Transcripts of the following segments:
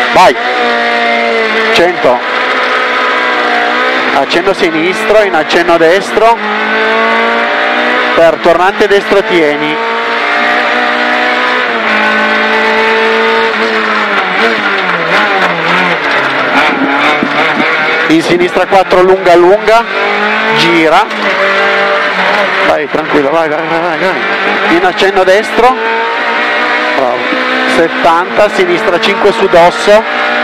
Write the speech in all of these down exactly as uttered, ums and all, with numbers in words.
vai, cento, accenno sinistro, in accenno destro, per tornante destro tieni, in sinistra quattro lunga lunga, gira, vai tranquillo, vai, vai, vai, vai, in accenno destro, bravo, settanta, sinistra cinque su dosso,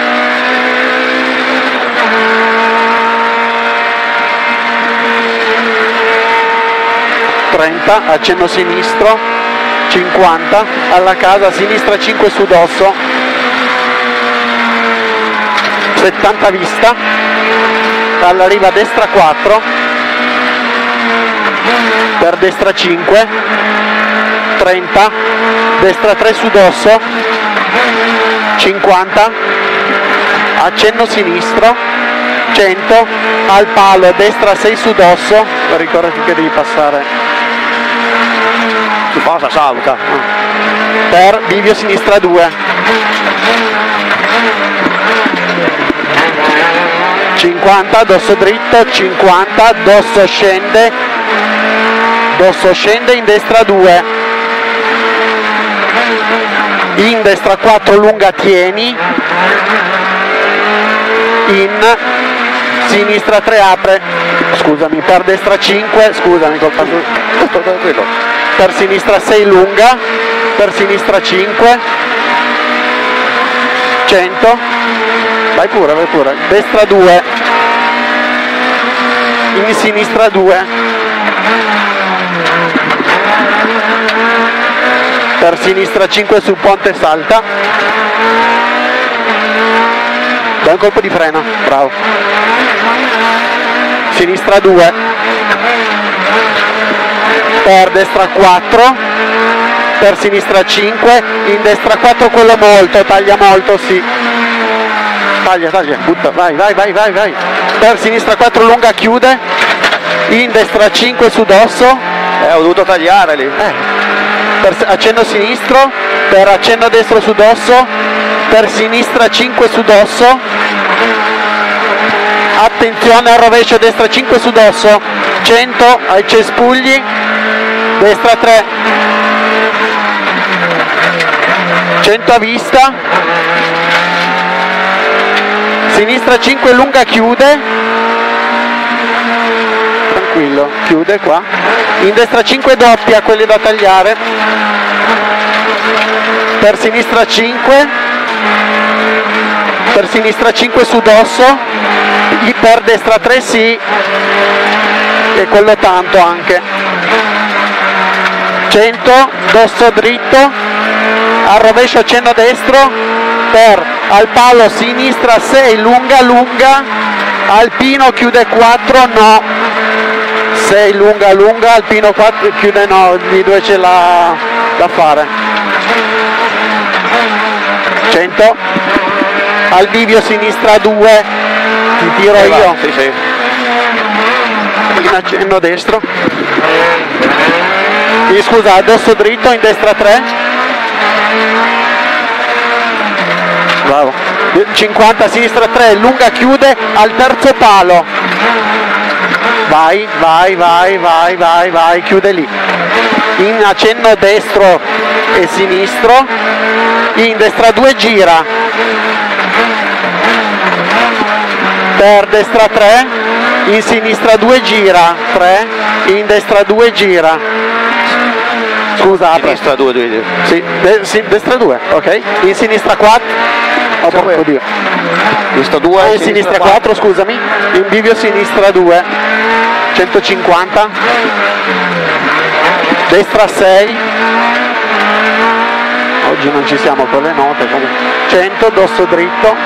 trenta, accenno sinistro, cinquanta, alla casa, sinistra cinque su dosso, settanta vista, alla riva destra quattro, per destra cinque, trenta, destra tre su dosso, cinquanta, accenno sinistro, cento, al palo, destra sei su dosso, ricordati che devi passare, su cosa salta, per bivio sinistra due, cinquanta, dosso dritto, cinquanta, dosso scende, dosso scende in destra due, in destra quattro lunga tieni, in sinistra tre apre, scusami, per destra cinque, scusami, colpa per sinistra sei lunga, per sinistra cinque, cento, vai pure, vai pure, destra due, in sinistra due, per sinistra cinque sul ponte salta, dai un colpo di freno, bravo, sinistra due, per destra quattro, per sinistra cinque, in destra quattro quello molto, taglia molto, sì, taglia, taglia, butta, vai, vai, vai, vai, vai, per sinistra quattro lunga chiude, in destra cinque su dosso, eh, ho dovuto tagliare lì, eh, per accenno sinistro, per accenno destro su dosso, per sinistra cinque su dosso, attenzione al rovescio, destra cinque su dosso, cento ai cespugli, destra tre, cento a vista, sinistra cinque lunga chiude, tranquillo, chiude qua, in destra cinque doppia, quelli da tagliare, per sinistra cinque, per sinistra cinque su dosso, per destra tre sì, e quello tanto anche, cento, dosso dritto, al rovescio accenno destro, per al palo sinistra sei lunga lunga, alpino chiude quattro, no, sei lunga lunga, alpino quattro chiude no, di due c'è la da fare, cento, al bivio sinistra due, ti tiro eh io, sì, sì. in accenno destro, e, scusa, addosso dritto, in destra tre, bravo, cinquanta, sinistra tre, lunga chiude, al terzo palo, vai, vai, vai, vai, vai, vai, chiude lì, in accenno destro e sinistro, in destra due gira, per destra tre, in sinistra due gira, tre, in destra due gira, scusa, apre. Sinistra due, due, due. Sì, de sì, destra due, ok, in sinistra quattro, oh porco Dio, Sinistra due, ah, in sinistra quattro, scusami, in bivio sinistra due, centocinquanta, destra sei, oggi non ci siamo con le note, comunque, cento, dosso dritto,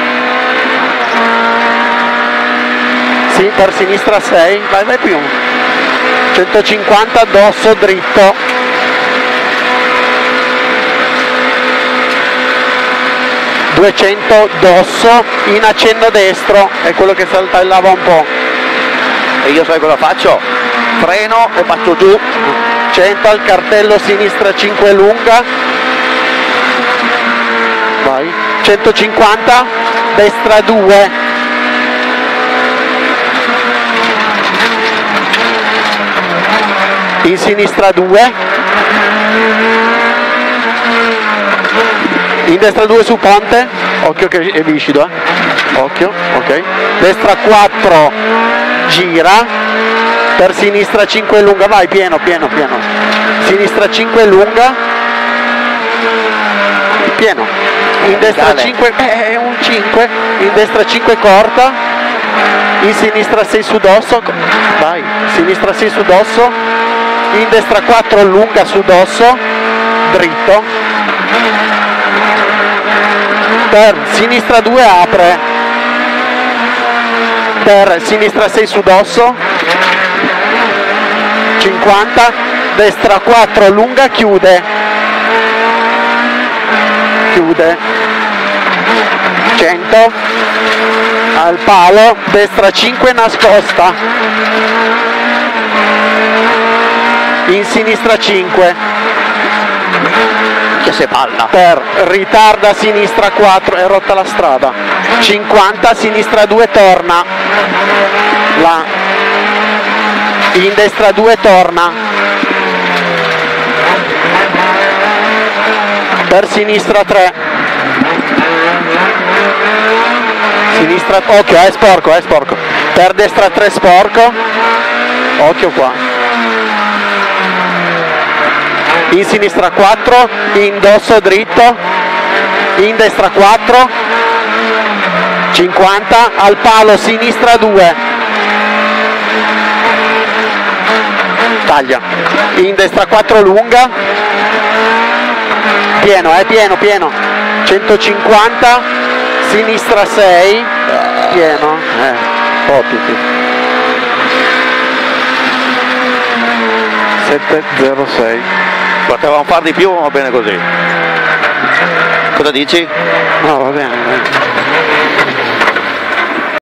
sì, per sinistra sei, vai, vai più, centocinquanta, dosso dritto, duecento dosso, in accenno destro, è quello che saltellava un po', e io sai cosa faccio? Freno e faccio giù, cento al cartello sinistra cinque lunga, vai, centocinquanta, destra due, in sinistra due, in destra due su ponte, occhio che è viscido, eh. Occhio, ok, destra quattro, gira, per sinistra cinque lunga, vai pieno, pieno, pieno, sinistra cinque lunga, pieno, in destra cinque, è un cinque, in destra cinque corta, in sinistra sei su dosso, vai, sinistra sei su dosso, in destra quattro lunga su dosso, dritto, per sinistra due apre, per sinistra sei su dosso, cinquanta, destra quattro lunga, chiude, chiude, cento, al palo, destra cinque nascosta, in sinistra cinque, che se palla, per ritarda sinistra quattro, è rotta la strada, cinquanta, sinistra due torna, là, in destra due torna, per sinistra tre, sinistra, occhio, è sporco, è sporco, per destra tre sporco, occhio qua, in sinistra quattro, in dosso dritto, in destra quattro, cinquanta, al palo sinistra due, taglia, in destra quattro lunga, pieno, è eh, pieno, pieno, centocinquanta, sinistra sei, pieno, eh, ottimi, sette zero sei. potevamo far di più, ma va bene così. Cosa dici? No, va bene, va bene.